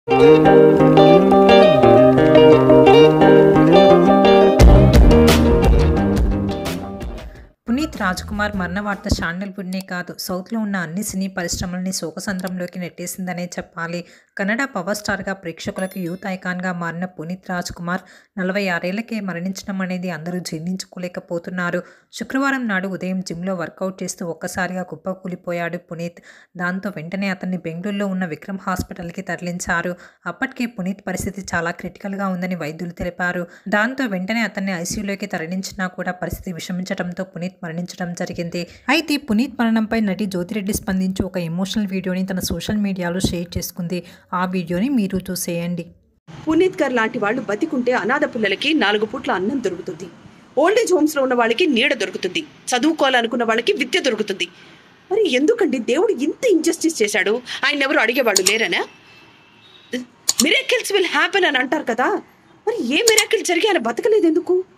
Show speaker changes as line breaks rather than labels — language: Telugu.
పునీత్ రాజ్కుమార్ మరణ వార్త శాండల్వుడ్నే కాదు సౌత్లో ఉన్న అన్ని సినీ పరిశ్రమల్ని శోకసంద్రంలోకి నెట్టేసిందనే చెప్పాలి. కన్నడ పవర్ స్టార్గా ప్రేక్షకులకు యూత్ ఐకాన్గా మారిన పునీత్ రాజ్కుమార్ 46 ఏళ్లకే మరణించడం అనేది అందరూ జీర్ణించుకోలేకపోతున్నారు. శుక్రవారం నాడు ఉదయం జిమ్లో వర్కౌట్ చేస్తూ ఒక్కసారిగా కుప్పకూలిపోయాడు పునీత్. దాంతో వెంటనే అతన్ని బెంగళూరులో ఉన్న విక్రమ్ హాస్పిటల్కి తరలించారు. అప్పటికే పునీత్ పరిస్థితి చాలా క్రిటికల్గా ఉందని వైద్యులు తెలిపారు. దాంతో వెంటనే అతన్ని ఐసీయూలోకి తరలించినా కూడా పరిస్థితి విషమించడంతో పునీత్ మరణించడం జరిగింది. అయితే పునీత్ మరణంపై నటి జ్యోతిరెడ్డి స్పందించి ఒక ఎమోషనల్ వీడియోని తన సోషల్ మీడియాలో షేర్ చేసుకుంది. ఆ వీడియోని మీరు చూసేయండి.
పునీత్ గారు లాంటి వాళ్ళు బతికుంటే అనాథ పిల్లలకి 4 పూట్ల అన్నం దొరుకుతుంది. ఓల్డేజ్ హోమ్స్ లో ఉన్న వాళ్ళకి నీడ దొరుకుతుంది. చదువుకోవాలనుకున్న వాళ్ళకి విద్య దొరుకుతుంది. మరి ఎందుకండి దేవుడు ఇంత ఇంజస్టిస్ చేశాడు? ఆయన ఎవరు అడిగేవాళ్ళు లేరనా? మిరాకిల్స్ విల్ హ్యాపెన్ అని అంటారు కదా, మరి ఏ మిరాకిల్ జరిగి ఆయన బతకలేదు ఎందుకు?